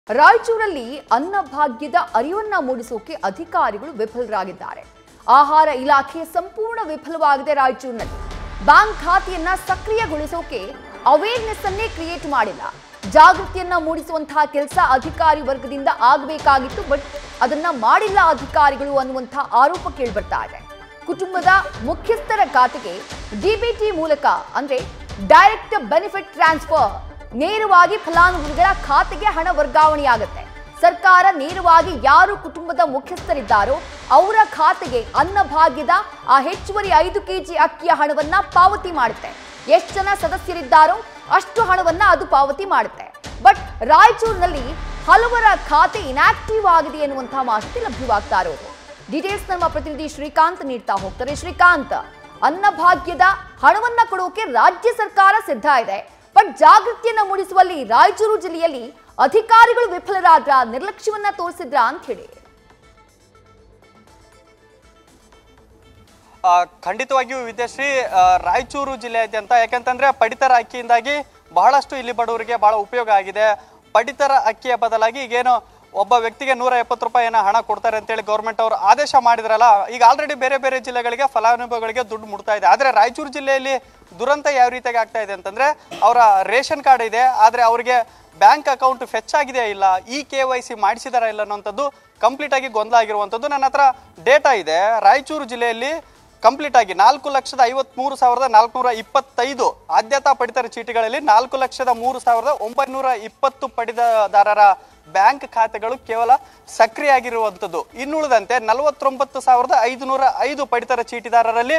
ರಾಯಚೂರಲ್ಲಿ ಅನ್ನಭಾಗ್ಯದ ಅರಿವನ್ನ ಮೂಡಿಸೋಕೆ ಅಧಿಕಾರಿಗಳು ವಿಫಲರಾಗಿದ್ದಾರೆ. ಆಹಾರ ಇಲಾಖೆ ಸಂಪೂರ್ಣ ವಿಫಲವಾಗಿದೆ. ರಾಯಚೂರಿನಲ್ಲಿ ಬ್ಯಾಂಕ್ ಖಾತೆಯನ್ನ ಸಕ್ರಿಯಗೊಳಿಸೋಕೆ ಅವೇರ್ನೆಸ್ ಅನ್ನೇ ಕ್ರಿಯೇಟ್ ಮಾಡಿಲ್ಲ. ಜಾಗೃತಿಯನ್ನ ಮೂಡಿಸುವಂತಹ ಕೆಲಸ ಅಧಿಕಾರಿ ವರ್ಗದಿಂದ ಆಗಬೇಕಾಗಿತ್ತು, ಬಟ್ ಅದನ್ನ ಮಾಡಿಲ್ಲ ಅಧಿಕಾರಿಗಳು ಅನ್ನುವಂತಹ ಆರೋಪ ಕೇಳಿಬರ್ತಾ ಇದೆ. ಕುಟುಂಬದ ಮುಖ್ಯಸ್ಥರ ಖಾತೆಗೆ ಡಿಬಿಟಿ ಮೂಲಕ ಅಂದ್ರೆ ಡೈರೆಕ್ಟ್ ಬೆನಿಫಿಟ್ ಟ್ರಾನ್ಸ್ಫರ್ ನೇರವಾಗಿ ಫಲಾನುಭವಿಗಳ ಖಾತೆಗೆ ಹಣ ವರ್ಗಾವಣೆಯಾಗುತ್ತೆ. ಸರ್ಕಾರ ನೇರವಾಗಿ ಯಾರು ಕುಟುಂಬದ ಮುಖ್ಯಸ್ಥರಿದ್ದಾರೋ ಅವರ ಖಾತೆಗೆ ಅನ್ನಭಾಗ್ಯದ ಆ ಹೆಚ್ಚುವರಿ 5 ಕೆಜಿ ಅಕ್ಕಿಯ ಹಣವನ್ನ ಪಾವತಿ ಮಾಡುತ್ತೆ. ಎಷ್ಟು ಜನ ಸದಸ್ಯರಿದ್ದಾರೋ ಅಷ್ಟು ಹಣವನ್ನ ಅದು ಪಾವತಿ ಮಾಡುತ್ತೆ. ಬಟ್ ರಾಯಚೂರಿನಲ್ಲಿ ಹಲವರ ಖಾತೆ ಇನ್ಆಕ್ಟಿವ್ ಆಗಿದೆ ಎನ್ನುವಂತಹ ಮಾಹಿತಿ ಲಭ್ಯವಾಗ್ತಾ ಇರೋದು. ಡೀಟೇಲ್ಸ್ ನಮ್ಮ ಪ್ರತಿನಿಧಿ ಶ್ರೀಕಾಂತ್ ನೀಡ್ತಾ ಹೋಗ್ತಾರೆ. ಶ್ರೀಕಾಂತ್, ಅನ್ನಭಾಗ್ಯದ ಹಣವನ್ನ ಕೊಡೋಕೆ ರಾಜ್ಯ ಸರ್ಕಾರ ಸಿದ್ಧ ಇದೆ, ಬಟ್ ಜಾಗೃತಿಯನ್ನ ಮೂಡಿಸುವಲ್ಲಿ ರಾಯಚೂರು ಜಿಲ್ಲೆಯಲ್ಲಿ ಅಧಿಕಾರಿಗಳು ವಿಫಲರಾದ್ರ, ನಿರ್ಲಕ್ಷ್ಯವನ್ನ ತೋರಿಸಿದ್ರ ಅಂತ ಹೇಳಿ. ಖಂಡಿತವಾಗಿಯೂ ವಿದ್ಯಾಶ್ರೀ, ರಾಯಚೂರು ಜಿಲ್ಲೆಯಾದ್ಯಂತ ಯಾಕಂತಂದ್ರೆ ಪಡಿತರ ಅಕ್ಕಿಯಿಂದಾಗಿ ಬಹಳಷ್ಟು ಇಲ್ಲಿ ಬಡವರಿಗೆ ಬಹಳ ಉಪಯೋಗ ಆಗಿದೆ. ಪಡಿತರ ಅಕ್ಕಿಯ ಬದಲಾಗಿ ಈಗೇನು ಒಬ್ಬ ವ್ಯಕ್ತಿಗೆ 170 ರೂಪಾಯಿನ ಹಣ ಕೊಡ್ತಾರೆ ಅಂತೇಳಿ ಗೌರ್ಮೆಂಟ್ ಅವರು ಆದೇಶ ಮಾಡಿದ್ರಲ್ಲ, ಈಗ ಆಲ್ರೆಡಿ ಬೇರೆ ಬೇರೆ ಜಿಲ್ಲೆಗಳಿಗೆ ಫಲಾನುಭವಿಗಳಿಗೆ ದುಡ್ಡು ಮುಟ್ತಾ ಇದೆ. ಆದರೆ ರಾಯಚೂರು ಜಿಲ್ಲೆಯಲ್ಲಿ ದುರಂತ ಯಾವ ರೀತಿಯಾಗಿ ಆಗ್ತಾ ಇದೆ ಅಂತಂದ್ರೆ, ಅವರ ರೇಷನ್ ಕಾರ್ಡ್ ಇದೆ, ಆದರೆ ಅವರಿಗೆ ಬ್ಯಾಂಕ್ ಅಕೌಂಟ್ ಫೆಚ್ ಆಗಿದೆಯಾ ಇಲ್ಲ, ಈ KYC ಮಾಡಿಸಿದಾರ ಇಲ್ಲ ಅನ್ನೋಂಥದ್ದು ಕಂಪ್ಲೀಟ್ ಆಗಿ ಗೊಂದಲ ಆಗಿರುವಂಥದ್ದು. ನನ್ನ ಹತ್ರ ಡೇಟಾ ಇದೆ. ರಾಯಚೂರು ಜಿಲ್ಲೆಯಲ್ಲಿ ಕಂಪ್ಲೀಟ್ ಆಗಿ 4,53,425 ಆದ್ಯತಾ ಪಡಿತರ ಚೀಟಿಗಳಲ್ಲಿ 4,03,920 ಪಡಿತರದಾರರ ಬ್ಯಾಂಕ್ ಖಾತೆಗಳು ಕೇವಲ ಸಕ್ರಿಯ ಆಗಿರುವಂಥದ್ದು. ಇನ್ನುಳಿದಂತೆ 49,505 ಪಡಿತರ ಚೀಟಿದಾರರಲ್ಲಿ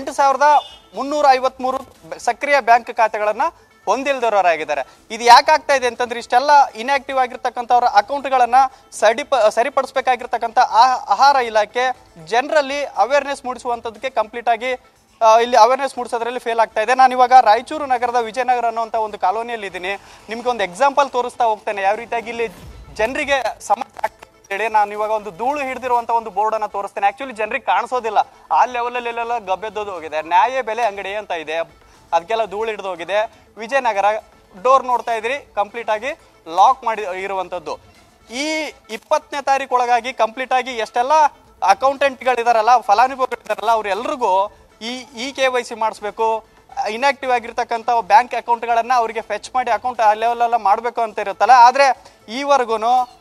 8,353 ಸಕ್ರಿಯ ಬ್ಯಾಂಕ್ ಖಾತೆಗಳನ್ನ ಹೊಂದಿಲ್ದವರಾಗಿದ್ದಾರೆ. ಇದು ಯಾಕೆ ಆಗ್ತಾ ಇದೆ ಅಂತಂದ್ರೆ, ಇಷ್ಟೆಲ್ಲ ಇನ್ಆಕ್ಟಿವ್ ಆಗಿರ್ತಕ್ಕಂಥವ್ರ ಅಕೌಂಟ್ಗಳನ್ನ ಸರಿಪಡಿಸಬೇಕಾಗಿರ್ತಕ್ಕಂಥ ಆಹಾರ ಇಲಾಖೆ ಜನರಲ್ಲಿ ಅವೇರ್ನೆಸ್ ಮೂಡಿಸುವಂಥದ್ದಕ್ಕೆ ಕಂಪ್ಲೀಟ್ ಆಗಿ ಇಲ್ಲಿ ಅವೇರ್ನೆಸ್ ಮೂಡಿಸೋದ್ರಲ್ಲಿ ಫೇಲ್ ಆಗ್ತಾ ಇದೆ. ನಾನು ಇವಾಗ ರಾಯಚೂರು ನಗರದ ವಿಜಯನಗರ ಅನ್ನುವಂಥ ಒಂದು ಕಾಲೋನಿಯಲ್ಲಿ ಇದ್ದೀನಿ. ನಿಮ್ಗೆ ಒಂದು ಎಕ್ಸಾಂಪಲ್ ತೋರಿಸ್ತಾ ಹೋಗ್ತೇನೆ ಯಾವ ರೀತಿಯಾಗಿ ಇಲ್ಲಿ ಜನರಿಗೆ ಸಮಸ್ಯೆ ಆಗ್ತದೆ ಹೇಳಿ. ನಾನು ಇವಾಗ ಒಂದು ಧೂಳು ಹಿಡಿದಿರುವಂಥ ಒಂದು ಬೋರ್ಡ್ ಅನ್ನ ತೋರಿಸ್ತೇನೆ. ಆಕ್ಚುಲಿ ಜನರಿಗೆ ಕಾಣಿಸೋದಿಲ್ಲ, ಆ ಲೆವೆಲಲ್ಲೆಲ್ಲ ಗಬ್ಬೆದ್ದೋದು ಹೋಗಿದೆ. ನ್ಯಾಯ ಬೆಲೆ ಅಂಗಡಿ ಅಂತ ಇದೆ, ಅದಕ್ಕೆಲ್ಲ ಧೂಳು ಹಿಡಿದು ಹೋಗಿದೆ. ವಿಜಯನಗರ ಡೋರ್ ನೋಡ್ತಾ ಇದ್ರಿ, ಕಂಪ್ಲೀಟ್ ಆಗಿ ಲಾಕ್ ಮಾಡಿ ಇರುವಂಥದ್ದು. ಈ 20ನೇ ತಾರೀಕು ಒಳಗಾಗಿ ಕಂಪ್ಲೀಟ್ ಆಗಿ ಎಷ್ಟೆಲ್ಲ ಅಕೌಂಟೆಂಟ್ಗಳಿದಾರಲ್ಲ, ಫಲಾನುಭವಿಗಳಿದಾರಲ್ಲ, ಅವ್ರೆಲ್ರಿಗೂ ಈ KYC ಮಾಡಿಸ್ಬೇಕು, ಇನ್ಆಕ್ಟಿವ್ ಆಗಿರ್ತಕ್ಕಂಥ ಬ್ಯಾಂಕ್ ಅಕೌಂಟ್ಗಳನ್ನ ಅವರಿಗೆ ಫೆಚ್ ಮಾಡಿ ಅಕೌಂಟ್ ಆ ಲೆವೆಲೆಲ್ಲ ಮಾಡಬೇಕು ಅಂತ ಇರುತ್ತಲ್ಲ. ಆದರೆ ಈವರೆಗೂ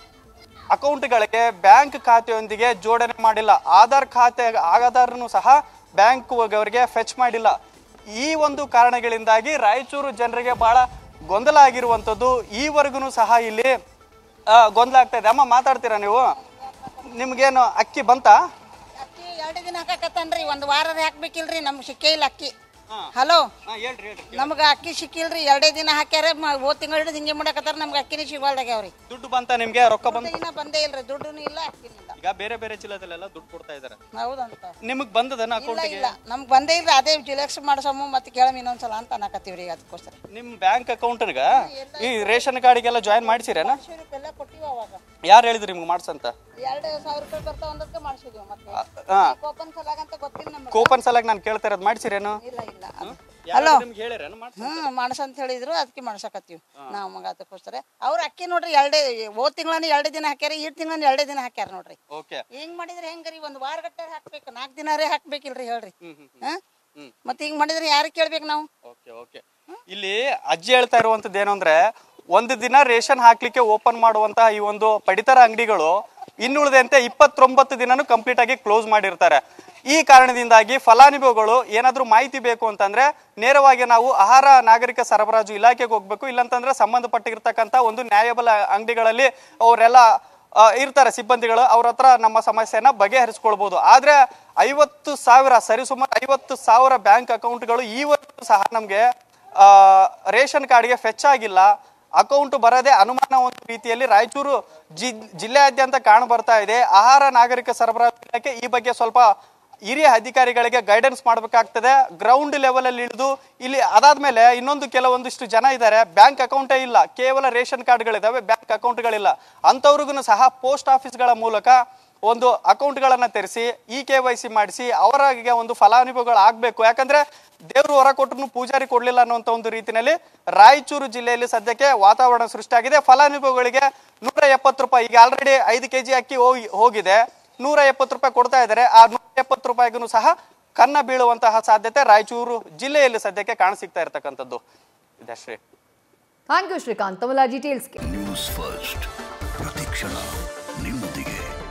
ಅಕೌಂಟ್ಗಳಿಗೆ ಬ್ಯಾಂಕ್ ಖಾತೆಯೊಂದಿಗೆ ಜೋಡಣೆ ಮಾಡಿಲ್ಲ. ಆಧಾರ್ನು ಸಹ ಬ್ಯಾಂಕ್ ಅವರಿಗೆ ಫೆಚ್ ಮಾಡಿಲ್ಲ. ಈ ಒಂದು ಕಾರಣಗಳಿಂದಾಗಿ ರಾಯಚೂರು ಜನರಿಗೆ ಬಹಳ ಗೊಂದಲ ಆಗಿರುವಂಥದ್ದು. ಈವರೆಗೂ ಸಹ ಇಲ್ಲಿ ಗೊಂದಲ ಆಗ್ತಾ ಇದೆ. ಅಮ್ಮ, ಮಾತಾಡ್ತೀರಾ ನೀವು? ನಿಮ್ಗೇನು ಅಕ್ಕಿ ಬಂತಾ? ಅಕ್ಕಿ 2 ದಿನ ಹಾಕಕತ್ತನ್ರಿ, 1 ವಾರದ ಹಾಕ್ಬೇಕಿಲ್ರಿ, ನಮ್ಗೆ ಸಿಕ್ಕೇ ಇಲ್ಲ ಅಕ್ಕಿ. ಹಲೋ, ನಮ್ಗೆ ಅಕ್ಕಿ ಸಿಕ್ಕಿಲ್ರಿ, 2 ದಿನ ಹಾಕ್ಯಾರ. ಹೋದ ತಿಂಗಳು ಹಿಂಗೆ ಮಾಡಕತ್ತಾರ, ನಮ್ಗೆ ಅಕ್ಕಿನೇ ಸಿಗಲ್ದಾಗ್ಯಾವ್ರಿ. ದುಡ್ಡು ಬಂತ ನಿಮ್ಗೆ? ರೊಕ್ಕ ಬಂತ? ಇನ್ನ ಬಂದೇ ಇಲ್ರಿ, ದುಡ್ಡು ಇಲ್ಲ, ಅಕ್ಕಿನಿಲ್ಲ. ಈಗ ಬೇರೆ ಬೇರೆ ಜಿಲ್ಲೆದಲ್ಲೆಲ್ಲ ದುಡ್ಡು ಕೊಡ್ತಾ ಇದಾರೆ. ಹೌದಂತ. ನಿಮಗ್ ಬಂದದನ ಅಕೌಂಟ್? ಇಲ್ಲ, ನಮ್ಗೆ ಬಂದೇ ಇಲ್ರಿ. ಅದೇ ಜಿಲೆಕ್ಸ್ ಮಾಡ್ಸಮ್ಮ ಮತ್ತೆ ಕೇಳಮ್ ಇನ್ನೊಂದ್ಸಲ ಅಂತ ಅನ್ನಕತ್ತೀವ್ರಿ. ಅದಕ್ಕೋಸ್ಕರ ನಿಮ್ ಬ್ಯಾಂಕ್ ಅಕೌಂಟ್ಗ ಈ ರೇಷನ್ ಕಾರ್ಡಿಗೆಲ್ಲ ಜಾಯಿನ್ ಮಾಡಿಸಿರೇನ? ಎಲ್ಲ ಕೊಟ್ಟಿವಿ. ಅವಾಗ ಯಾರು ಹೇಳಿದ್ರು ನಿಮ್ಗೆ ಮಾಡ್ಸಂತ? 2,000 ರೂಪಾಯಿ ಬರ್ತಾವ ಅಂದಕ್ಕೆ ಮಾಡಿಸಿದ್ವಿ. ಮತ್ತೆ ಕೂಪನ್ ಸಲಾಗಂತ ಗೊತ್ತಿಲ್ಲ ನಮ್ಗೆ. ಕೂಪನ್ ಸಲಾಗ ನಾನು ಕೇಳ್ತಾ ಇರೋದು ಮಾಡಿಸಿರೇನು? ಇಲ್ಲ. ಹಲೋ, ಮಾಡ್ಸಂತ ಹೇಳಿದ್ರು, ಅದಕ್ಕೆ ಮಾಡ್ಸಕತ್ತೀವಿ ನಾವು. ಮಗ ಅದಕ್ಕೋಸ್ಕರ ಅವ್ರ ಅಕ್ಕಿ ನೋಡ್ರಿ, ಹೋದ ತಿಂಗಳನ್ನ 2 ದಿನ ಹಾಕ್ಯಾರ, ಈ ತಿಂಗಳನ್ನ 2 ದಿನ ಹಾಕ್ಯಾರ ನೋಡ್ರಿ. ಹಿಂಗ್ ಮಾಡಿದ್ರೆ ಹೆಂಗ್ರಿ? 1 ವಾರ ಗಟ್ಟ ಹಾಕ್ಬೇಕು, 4 ದಿನಾರೇ ಹಾಕ್ಬೇಕಿಲ್ರಿ ಹೇಳ್ರಿ. ಮತ್ತೆ ಹಿಂಗ್ ಮಾಡಿದ್ರೆ ಯಾರಿಗೆ ಕೇಳ್ಬೇಕು ನಾವು? ಇಲ್ಲಿ ಅಜ್ಜಿ ಹೇಳ್ತಾ ಇರುವಂತದ್ದು ಏನು ಅಂದ್ರೆ, 1 ದಿನ ರೇಷನ್ ಹಾಕ್ಲಿಕ್ಕೆ ಓಪನ್ ಮಾಡುವಂತಹ ಈ ಒಂದು ಪಡಿತರ ಅಂಗಡಿಗಳು ಇನ್ನುಳಿದಂತೆ 29 ದಿನನೂ ಕಂಪ್ಲೀಟ್ ಆಗಿ ಕ್ಲೋಸ್ ಮಾಡಿರ್ತಾರೆ. ಈ ಕಾರಣದಿಂದಾಗಿ ಫಲಾನುಭವಿಗಳು ಏನಾದ್ರೂ ಮಾಹಿತಿ ಬೇಕು ಅಂತಂದ್ರೆ ನೇರವಾಗಿ ನಾವು ಆಹಾರ ನಾಗರಿಕ ಸರಬರಾಜು ಇಲಾಖೆಗೆ ಹೋಗ್ಬೇಕು. ಇಲ್ಲಂತಂದ್ರೆ ಸಂಬಂಧಪಟ್ಟಿರ್ತಕ್ಕಂಥ ಒಂದು ನ್ಯಾಯಬೆಲೆ ಅಂಗಡಿಗಳಲ್ಲಿ ಅವರೆಲ್ಲ ಇರ್ತಾರೆ ಸಿಬ್ಬಂದಿಗಳು, ಅವ್ರ ಹತ್ರ ನಮ್ಮ ಸಮಸ್ಯೆನ ಬಗೆಹರಿಸ್ಕೊಳ್ಬಹುದು. ಆದ್ರೆ 50,000 ಸರಿಸುಮಾರು 50,000 ಬ್ಯಾಂಕ್ ಅಕೌಂಟ್ಗಳು ಈವರೆಗೂ ಸಹ ನಮ್ಗೆ ರೇಷನ್ ಕಾರ್ಡ್ಗೆ ಫೆಚ್ ಆಗಿಲ್ಲ. ಅಕೌಂಟ್ ಬರದೆ ಅನುಮಾನ ಒಂದು ರೀತಿಯಲ್ಲಿ ರಾಯಚೂರು ಜಿಲ್ಲೆಯಾದ್ಯಂತ ಕಾಣ ಬರ್ತಾ ಇದೆ. ಆಹಾರ ನಾಗರಿಕ ಸರಬರಾಜು ಇಲಾಖೆ ಈ ಬಗ್ಗೆ ಸ್ವಲ್ಪ ಹಿರಿಯ ಅಧಿಕಾರಿಗಳಿಗೆ ಗೈಡೆನ್ಸ್ ಮಾಡಬೇಕಾಗ್ತದೆ. ಗ್ರೌಂಡ್ ಲೆವೆಲ್ ಅಲ್ಲಿ ಇಳಿದು ಇಲ್ಲಿ ಅದಾದ್ಮೇಲೆ ಇನ್ನೊಂದು ಕೆಲವೊಂದಿಷ್ಟು ಜನ ಇದ್ದಾರೆ, ಬ್ಯಾಂಕ್ ಅಕೌಂಟೇ ಇಲ್ಲ, ಕೇವಲ ರೇಷನ್ ಕಾರ್ಡ್ಗಳಿದಾವೆ, ಬ್ಯಾಂಕ್ ಅಕೌಂಟ್ಗಳಿಲ್ಲ. ಅಂಥವ್ರಿಗೂ ಸಹ ಪೋಸ್ಟ್ ಆಫೀಸ್ಗಳ ಮೂಲಕ ಒಂದು ಅಕೌಂಟ್ಗಳನ್ನ ತೆರೆಸಿ KYC ಮಾಡಿಸಿ ಅವರಿಗೆ ಒಂದು ಫಲಾನುಭವಿಗಳು ಆಗ್ಬೇಕು. ಯಾಕಂದ್ರೆ ದೇವರು ಹೊರ ಕೊಟ್ಟರು ಪೂಜಾರಿ ಕೊಡ್ಲಿಲ್ಲ ಅನ್ನುವಂತ ಒಂದು ರೀತಿಯಲ್ಲಿ ರಾಯಚೂರು ಜಿಲ್ಲೆಯಲ್ಲಿ ಸದ್ಯಕ್ಕೆ ವಾತಾವರಣ ಸೃಷ್ಟಿಯಾಗಿದೆ. ಫಲಾನುಭವಿಗಳಿಗೆ 170 ರೂಪಾಯಿ, ಈಗ ಆಲ್ರೆಡಿ 5 kg ಅಕ್ಕಿ ಹೋಗಿದೆ, 170 ರೂಪಾಯಿ ಕೊಡ್ತಾ ಇದ್ದಾರೆ. ಆ 170 ರೂಪಾಯಿಗೂ ಸಹ ಕನ್ನ ಬೀಳುವಂತಹ ಸಾಧ್ಯತೆ ರಾಯಚೂರು ಜಿಲ್ಲೆಯಲ್ಲಿ ಸದ್ಯಕ್ಕೆ ಕಾಣಸಿಗ್ತಾ ಇರತಕ್ಕಂಥದ್ದು. ಇದಶ್ರೀ, ಥ್ಯಾಂಕ್ ಯು ಶ್ರೀಕಾಂತ್ ತಮ್ಮ ಡೀಟೇಲ್ಸ್ಗೆ. ನ್ಯೂಸ್ ಫಸ್ಟ್ ಪ್ರತಿಕ್ಷಣ ನಿಮ್ಮೊಂದಿಗೆ.